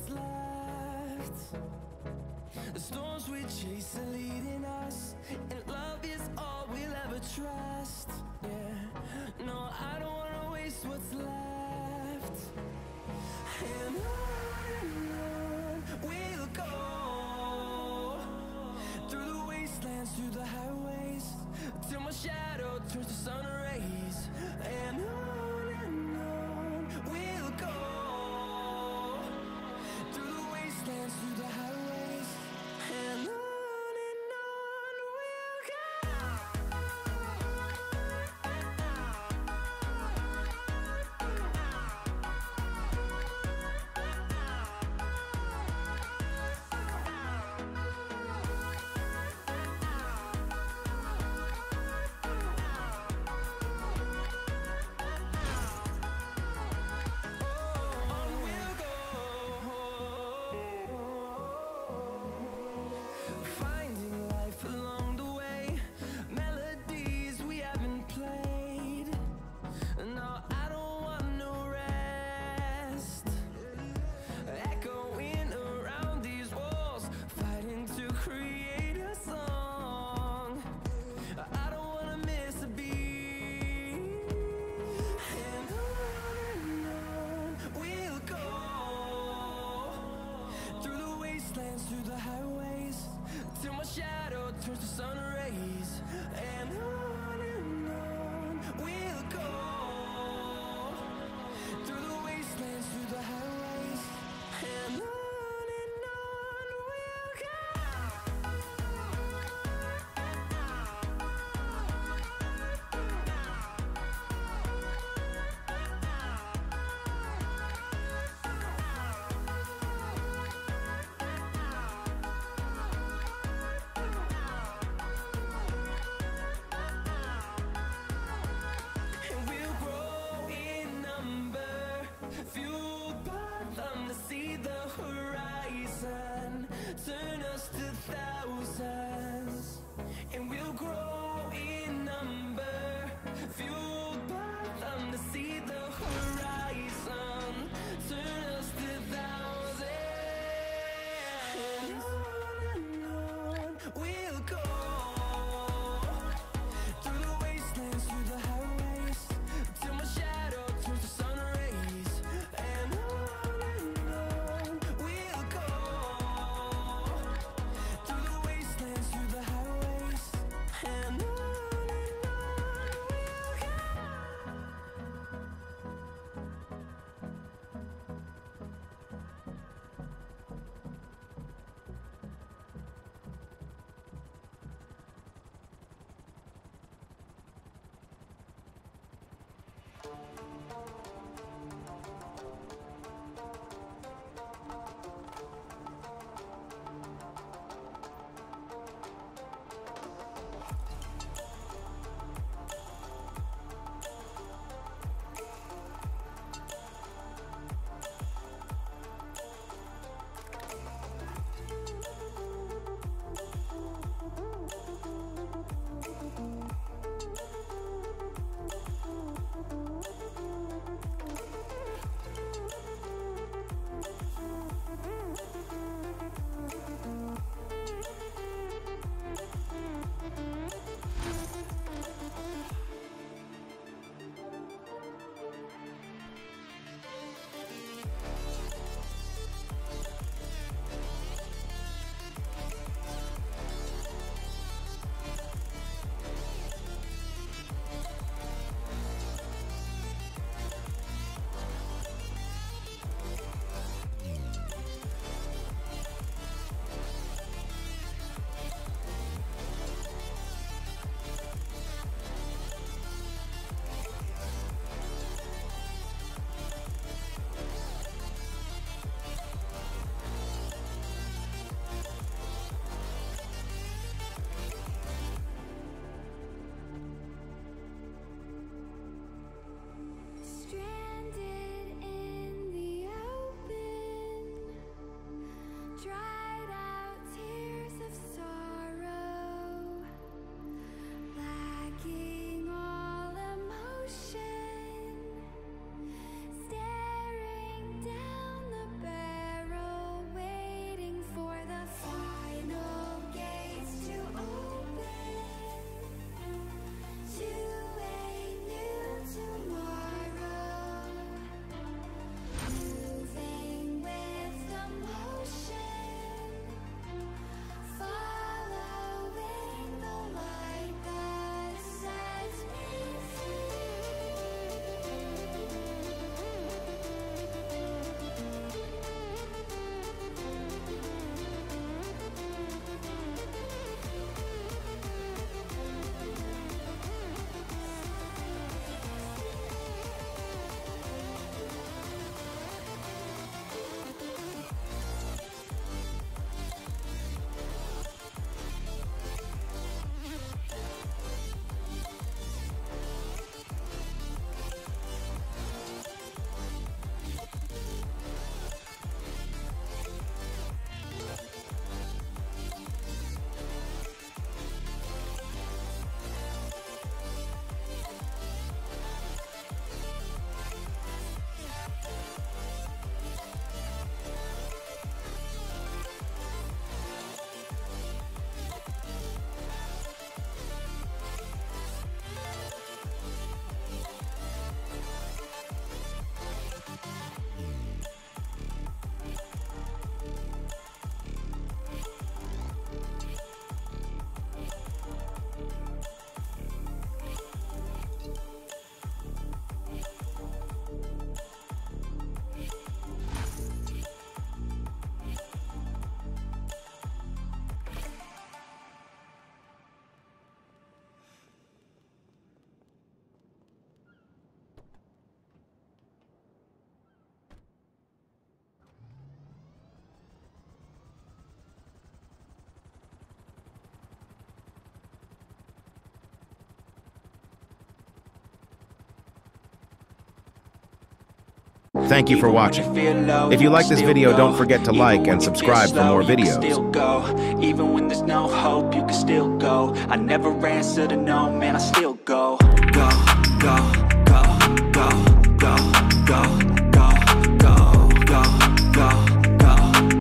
left. The storms we chase are leading us, and love is all we'll ever trust. Yeah, no, I don't wanna waste what's left. And on we'll go, through the wastelands, through the highways, till my shadow turns to sun rays. And on we'll go, through the wastelands, through the highways, and on we'll go. Thank you for watching. If you like this video, don't forget to like and subscribe for more videos. Even when there's no hope, you can still go. I never answer to no, man, I still go.